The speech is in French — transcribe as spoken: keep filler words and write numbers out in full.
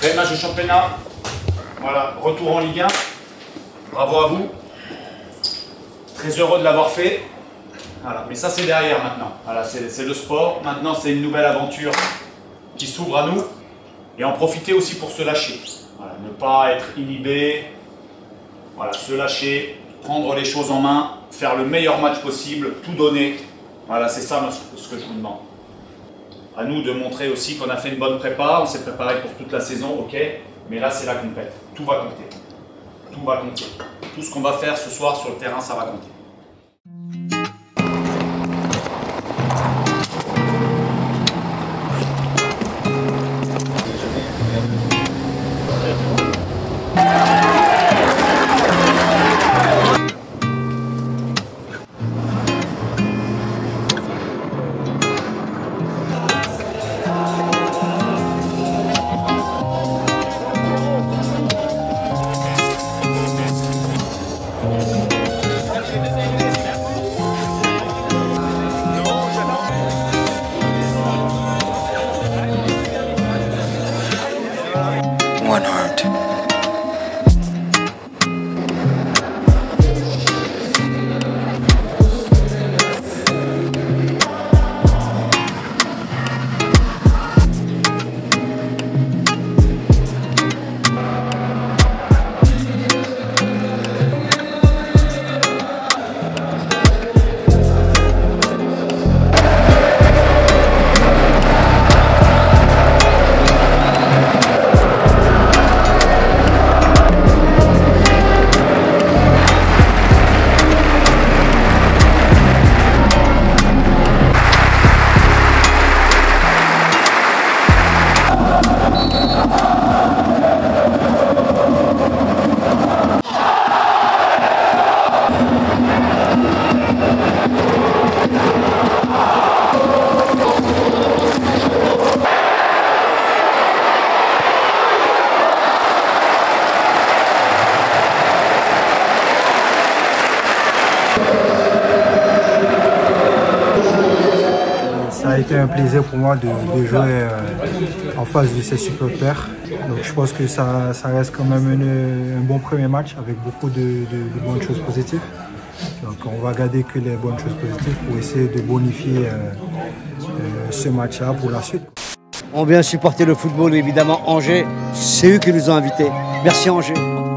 Bel match de championnat. Voilà, retour en Ligue un. Bravo à vous. Très heureux de l'avoir fait. Voilà, mais ça c'est derrière maintenant. Voilà, c'est le sport. Maintenant c'est une nouvelle aventure qui s'ouvre à nous. Et en profiter aussi pour se lâcher. Voilà, ne pas être inhibé. Voilà, se lâcher, prendre les choses en main, faire le meilleur match possible, tout donner. Voilà, c'est ça ce que je vous demande. À nous de montrer aussi qu'on a fait une bonne prépa, on s'est préparé pour toute la saison, ok, mais là c'est la compète. Tout va compter. Tout va compter. Tout ce qu'on va faire ce soir sur le terrain, ça va compter. One heart. Ça a été un plaisir pour moi de, de jouer euh, en face de ces supporters. Donc je pense que ça, ça reste quand même une, un bon premier match avec beaucoup de, de, de bonnes choses positives. Donc on va garder que les bonnes choses positives pour essayer de bonifier euh, euh, ce match-là pour la suite. On vient supporter le football, évidemment. Angers, c'est eux qui nous ont invités. Merci Angers.